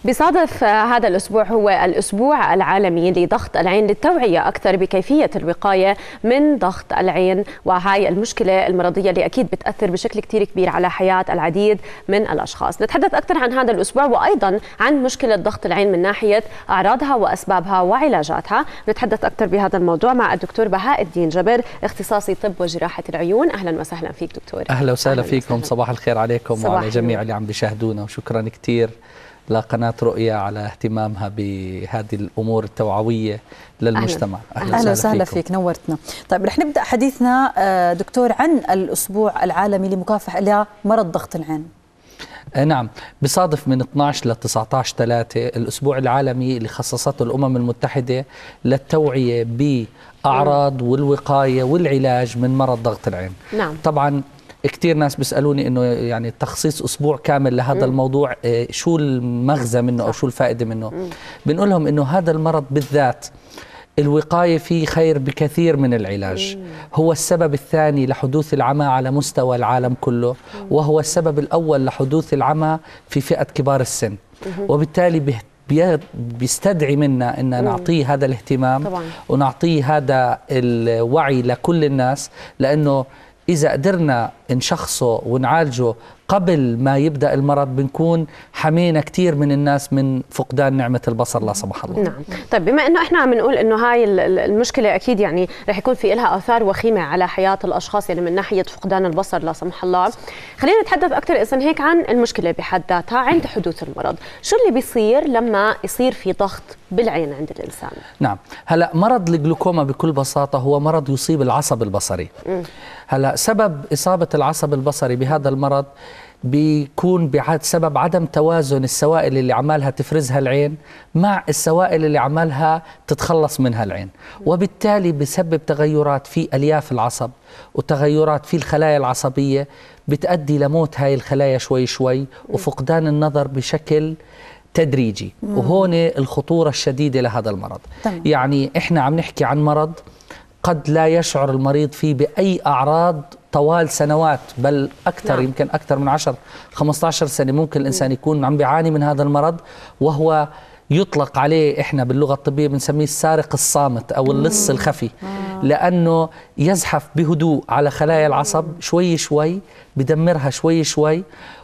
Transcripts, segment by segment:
بصادف هذا الأسبوع هو الأسبوع العالمي لضغط العين للتوعية أكثر بكيفية الوقاية من ضغط العين، وهي المشكلة المرضية اللي أكيد بتأثر بشكل كتير كبير على حياة العديد من الأشخاص. نتحدث أكثر عن هذا الأسبوع وأيضا عن مشكلة ضغط العين من ناحية أعراضها وأسبابها وعلاجاتها. نتحدث أكثر بهذا الموضوع مع الدكتور بهاء الدين جبر، اختصاصي طب وجراحة العيون. أهلا وسهلا فيك دكتور. أهلا وسهلا فيكم. صباح الخير عليكم وعلى جميع اللي عم بيشاهدونا، وشكرا كتير لقناة رؤية على اهتمامها بهذه الأمور التوعوية للمجتمع. أهلا وسهلا فيك، نورتنا. طيب رح نبدأ حديثنا دكتور عن الأسبوع العالمي لمكافحة مرض ضغط العين. نعم، بصادف من 12 ل 19/3 الأسبوع العالمي اللي خصصته الأمم المتحدة للتوعية بأعراض والوقاية والعلاج من مرض ضغط العين. نعم. طبعا كثير ناس بيسألوني إنه يعني تخصيص أسبوع كامل لهذا الموضوع شو المغزى منه أو شو الفائدة منه. بنقول لهم إنه هذا المرض بالذات الوقاية فيه خير بكثير من العلاج. هو السبب الثاني لحدوث العمى على مستوى العالم كله، وهو السبب الأول لحدوث العمى في فئة كبار السن، وبالتالي بيستدعي منا أن نعطيه هذا الاهتمام طبعا، ونعطيه هذا الوعي لكل الناس، لأنه إذا قدرنا نشخصه ونعالجه قبل ما يبدأ المرض بنكون حمينا كثير من الناس من فقدان نعمة البصر لا سمح الله. نعم. طيب بما انه احنا عم نقول انه هاي المشكلة اكيد يعني رح يكون في لها آثار وخيمة على حياة الاشخاص، يعني من ناحية فقدان البصر لا سمح الله، خلينا نتحدث اكثر اذا هيك عن المشكلة بحد ذاتها عند حدوث المرض. شو اللي بيصير لما يصير في ضغط بالعين عند الانسان؟ نعم، هلا مرض الجلوكوما بكل بساطة هو مرض يصيب العصب البصري. هلا سبب إصابة العصب البصري بهذا المرض بيكون بسبب عدم توازن السوائل اللي عمالها تفرزها العين مع السوائل اللي عمالها تتخلص منها العين، وبالتالي بسبب تغيرات في ألياف العصب وتغيرات في الخلايا العصبية بتؤدي لموت هاي الخلايا شوي شوي وفقدان النظر بشكل تدريجي. وهون الخطورة الشديدة لهذا المرض. يعني إحنا عم نحكي عن مرض قد لا يشعر المريض فيه بأي أعراض طوال سنوات، بل أكثر. نعم. يمكن أكثر من 10-15 سنة ممكن الإنسان يكون عم بيعاني من هذا المرض، وهو يطلق عليه إحنا باللغة الطبية بنسميه السارق الصامت أو اللص الخفي، لأنه يزحف بهدوء على خلايا العصب شوي شوي، بدمرها شوي شوي،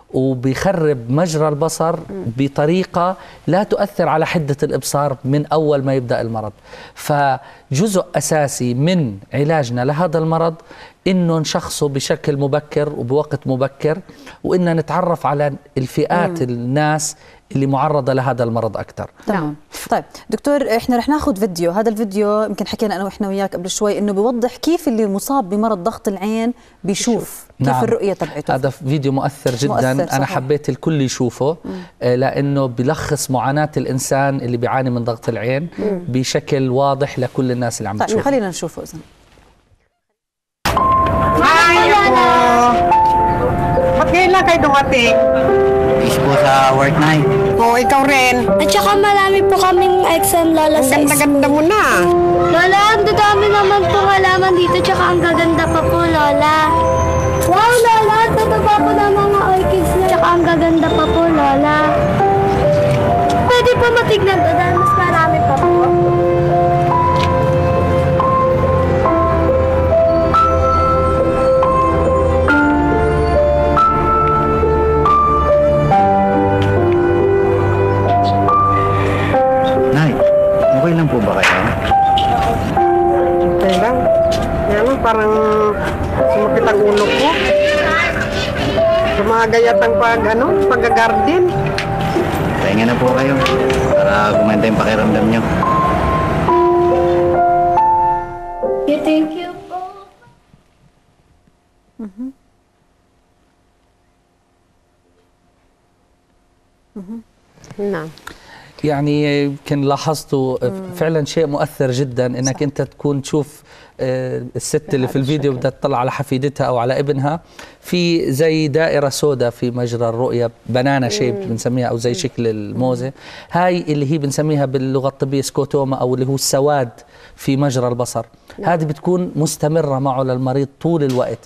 وبيخرب مجرى البصر بطريقة لا تؤثر على حدة الإبصار من أول ما يبدأ المرض. فجزء أساسي من علاجنا لهذا المرض إنه نشخصه بشكل مبكر وبوقت مبكر، وإننا نتعرف على الفئات الناس اللي معرضة لهذا المرض أكثر. تمام. طيب دكتور، إحنا رح ناخذ فيديو. هذا الفيديو يمكن حكينا أنا وإحنا وياك قبل شوي إنه بيوضح كيف اللي مصاب بمرض ضغط العين بيشوف كيف. نعم. الرؤية تبعته. هذا فيديو مؤثر جدا. مؤثر أنا حبيت الكل يشوفه لأنه بيلخص معاناة الإنسان اللي بيعاني من ضغط العين بشكل واضح لكل الناس اللي عم تشوفه. طيب خلينا نشوفه إذن. Ba't ngayon lang kayo dumating? Busy po sa work na eh. Oo, ikaw rin. At saka marami po kaming exam, Lola, sa Ang ganda mo na. Lola, ang dadami naman po halaman dito, tsaka ang gaganda pa po, Lola. Wow, Lola, tataba po na mga orchids na. Tsaka ang gaganda pa po, Lola. Pwede po matignan to dahil mas marami pa po. Okay lang po ba kayo? Okay lang. Yan lang, parang sumakit ang ulo ko. Gumagayat ang pag-garden. Pahinga na po kayo para gumanda yung pakiramdam nyo. Thank you po. نعم. يعني يمكن لاحظتوا فعلا شيء مؤثر جدا انك انت تكون تشوف الست اللي في الفيديو بدها تطلع على حفيدتها او على ابنها في زي دائره سوداء في مجرى الرؤيه، بنانا شيب بنسميها او زي شكل الموزه، هاي اللي هي بنسميها باللغه الطبيه سكوتوما او اللي هو السواد في مجرى البصر. هذه بتكون مستمره معه للمريض طول الوقت،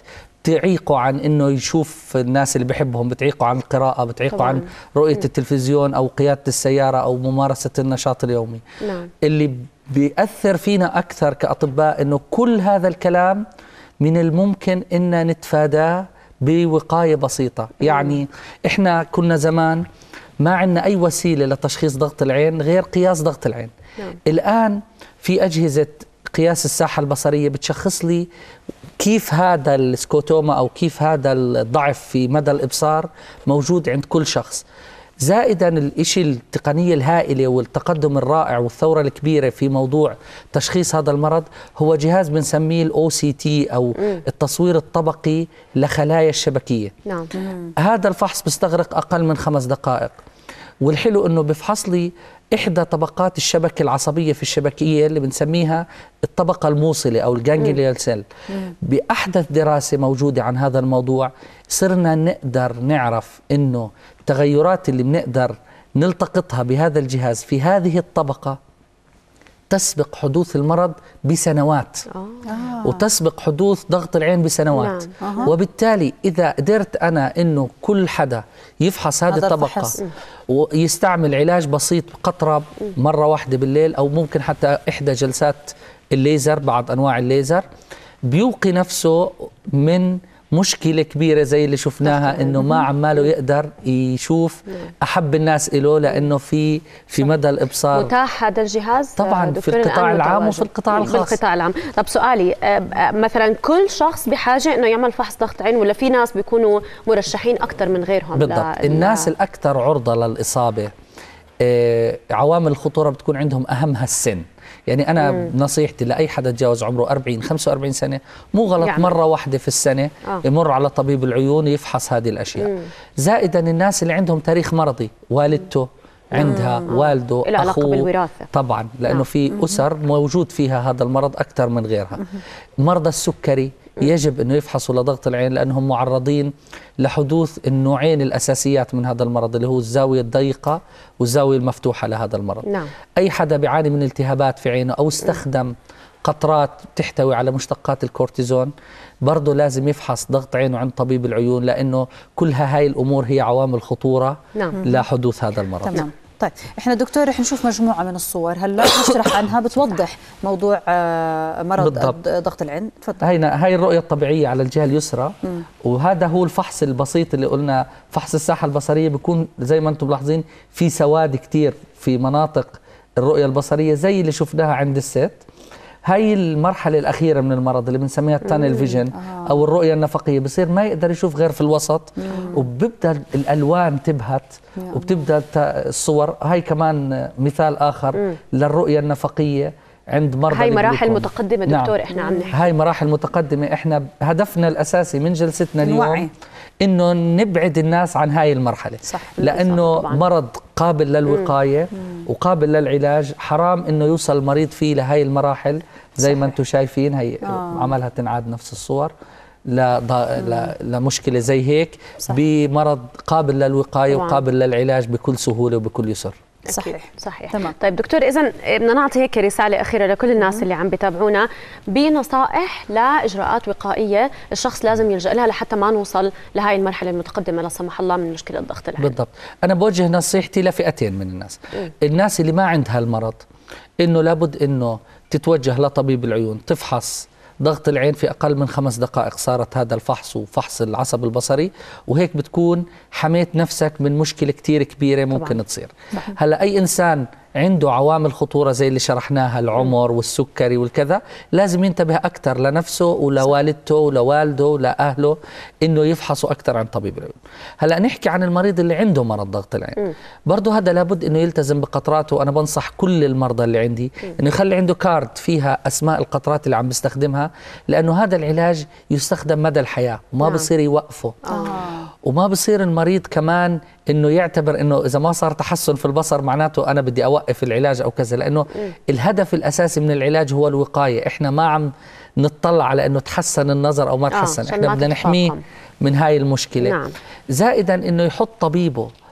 بتعيقوا عن انه يشوف الناس اللي بحبهم، بتعيقوا عن القراءة، بتعيقوا عن رؤية التلفزيون او قيادة السيارة او ممارسة النشاط اليومي. نعم. اللي بيأثر فينا اكثر كأطباء انه كل هذا الكلام من الممكن ان نتفاداه بوقاية بسيطة. يعني احنا كنا زمان ما عندنا اي وسيلة لتشخيص ضغط العين غير قياس ضغط العين. نعم. الآن في أجهزة قياس الساحة البصرية بتشخص لي كيف هذا السكوتوما أو كيف هذا الضعف في مدى الإبصار موجود عند كل شخص. زائدا الإشي التقنية الهائلة والتقدم الرائع والثورة الكبيرة في موضوع تشخيص هذا المرض هو جهاز بنسميه OCT أو التصوير الطبقي لخلايا الشبكية. نعم. هذا الفحص بيستغرق أقل من 5 دقائق، والحلو أنه بفحص لي إحدى طبقات الشبكة العصبية في الشبكية اللي بنسميها الطبقة الموصلة أو الجانجليال سيل. بأحدث دراسة موجودة عن هذا الموضوع صرنا نقدر نعرف إنه التغيرات اللي بنقدر نلتقطها بهذا الجهاز في هذه الطبقة تسبق حدوث المرض بسنوات. وتسبق حدوث ضغط العين بسنوات. نعم. وبالتالي إذا قدرت أنا إنه كل حدا يفحص هذه الطبقة ويستعمل علاج بسيط قطرة مرة واحدة بالليل أو ممكن حتى إحدى جلسات الليزر، بعض أنواع الليزر، بيوقي نفسه من مشكلة كبيرة زي اللي شفناها إنه ما عماله يقدر يشوف أحب الناس إله لأنه في مدى الإبصار. متاح هذا الجهاز طبعا في القطاع العام وفي القطاع الخاص. بالقطاع العام. طب سؤالي، مثلا كل شخص بحاجة إنه يعمل فحص ضغط عين ولا في ناس بيكونوا مرشحين أكثر من غيرهم؟ بالضبط. الناس الأكثر عرضة للإصابة عوامل الخطورة بتكون عندهم أهمها السن. يعني أنا نصيحتي لأي حدا تجاوز عمره 40-45 سنة مو غلط يعني مرة واحدة في السنة يمر على طبيب العيون يفحص هذه الأشياء. زائدا الناس اللي عندهم تاريخ مرضي، والدته عندها، والده، له علاقة بالوراثة طبعا، لأنه في أسر موجود فيها هذا المرض أكثر من غيرها. مرضى السكري يجب أنه يفحصوا لضغط العين لأنهم معرضين لحدوث النوعين الأساسيات من هذا المرض اللي هو الزاوية الضيقة والزاوية المفتوحة لهذا المرض. نعم. أي حدا بيعاني من التهابات في عينه أو استخدم قطرات تحتوي على مشتقات الكورتيزون برضه لازم يفحص ضغط عينه عند طبيب العيون، لأنه كلها هاي الأمور هي عوامل خطورة لحدوث هذا المرض. تمام. طيب احنا دكتور رح نشوف مجموعه من الصور هلا نشرح عنها بتوضح موضوع مرض ضغط العين. تفضل. هاي الرؤيه الطبيعيه على الجهه اليسرى، وهذا هو الفحص البسيط اللي قلنا فحص الساحه البصريه. بيكون زي ما انتم ملاحظين في سواد كتير في مناطق الرؤيه البصريه زي اللي شفناها عند الست. هاي المرحلة الأخيرة من المرض اللي بنسميها التانل فيجن أو الرؤية النفقية، بصير ما يقدر يشوف غير في الوسط وببدأ الألوان تبهت وبتبدأ الصور. هاي كمان مثال آخر للرؤية النفقية عند مرضى هاي مراحل متقدمة دكتور. نعم. احنا عم نحكي هاي مراحل متقدمة. احنا هدفنا الأساسي من جلستنا اليوم إنه نبعد الناس عن هاي المرحلة. صح. لأنه مرض قابل للوقاية وقابل للعلاج. حرام إنه يوصل المريض فيه لهاي المراحل زي ما أنتم شايفين. هي عملها تنعاد نفس الصور لمشكلة زي هيك بمرض قابل للوقاية وقابل للعلاج بكل سهولة وبكل يسر. صحيح. تمام. طيب دكتور، إذن بدنا نعطي هيك رسالة أخيرة لكل الناس اللي عم بتابعونا بنصائح لإجراءات وقائية الشخص لازم يلجأ لها لحتى ما نوصل لهاي المرحلة المتقدمة لا سمح الله من مشكلة ضغط العين. بالضبط. أنا بوجه نصيحتي لفئتين من الناس. الناس اللي ما عندها المرض إنه لابد إنه تتوجه لطبيب العيون تفحص ضغط العين في أقل من 5 دقائق. صارت هذا الفحص وفحص العصب البصري، وهيك بتكون حميت نفسك من مشكلة كتير كبيرة ممكن طبعا تصير. هلأ أي إنسان عنده عوامل خطورة زي اللي شرحناها، العمر والسكري والكذا، لازم ينتبه أكثر لنفسه ولوالدته ولوالده ولأهله إنه يفحصوا أكثر عن طبيب العيون. هلأ نحكي عن المريض اللي عنده مرض ضغط العين، برضه هذا لابد إنه يلتزم بقطراته. أنا بنصح كل المرضى اللي عندي إنه يخلي عنده كارد فيها أسماء القطرات اللي عم بيستخدمها، لأنه هذا العلاج يستخدم مدى الحياة وما بصير يوقفه. وما بصير المريض كمان إنه يعتبر إنه إذا ما صار تحسن في البصر معناته أنا بدي أوقف العلاج أو كذا، لأنه الهدف الأساسي من العلاج هو الوقاية. إحنا ما عم نطلع على إنه تحسن النظر أو ما تحسن، إحنا بدنا نحميه من هاي المشكلة. زائدا إنه يحط طبيبه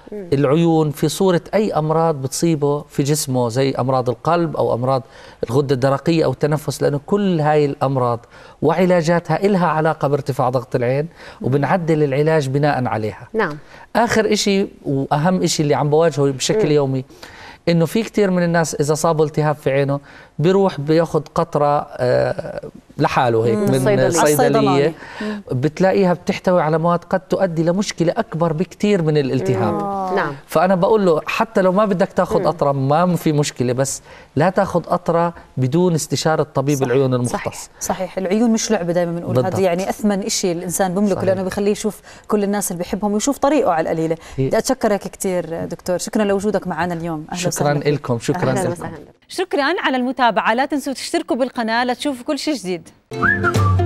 العيون في صورة أي أمراض بتصيبه في جسمه، زي أمراض القلب أو أمراض الغدة الدرقية أو التنفس، لأنه كل هاي الأمراض وعلاجاتها إلها علاقة بارتفاع ضغط العين، وبنعدل العلاج بناء عليها. نعم. آخر إشي وأهم إشي اللي عم بواجهه بشكل يومي، إنه في كتير من الناس إذا صابوا التهاب في عينه بيروح بياخد قطرة لحاله هيك من الصيدلية، بتلاقيها بتحتوي على مواد قد تؤدي لمشكلة أكبر بكتير من الالتهاب. نعم. فأنا بقول له حتى لو ما بدك تاخد قطرة ما في مشكلة، بس لا تاخد قطرة بدون استشارة طبيب العيون المختص. صحيح. العيون مش لعبة دايما بنقول، هذا يعني أثمن إشي الإنسان بملكه، لأنه بيخليه يشوف كل الناس اللي بيحبهم ويشوف طريقه على القليلة. بدي أتشكرك كثير دكتور، شكرا لوجودك معنا اليوم. أهلا شكرا لكم. شكرا لكم. شكرا على المتابعة. لا تنسوا تشتركوا بالقناة لتشوفوا كل شيء جديد.